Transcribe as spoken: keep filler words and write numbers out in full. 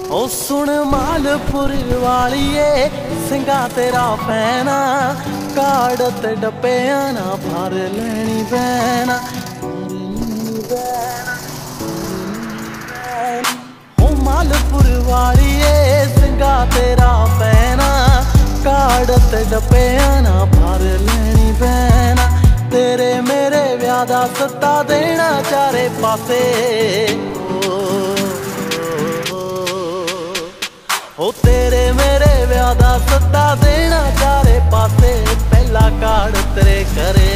ओ सुन मालपुर वालिए सिंगा तेरा पैना काड़ ते डब्बिया ना भर लैनी बैना। ओ मालपुर वालिए सिंगा तेरा पैना काड़ ते डब्बिया ना भर लैनी बैना। तेरे मेरे व्याह दा सत्ता देना चारे पासे ओ तेरे मेरे व्याह दा सत्ता देना चारे पासे। पहला कार्ड तेरे घरे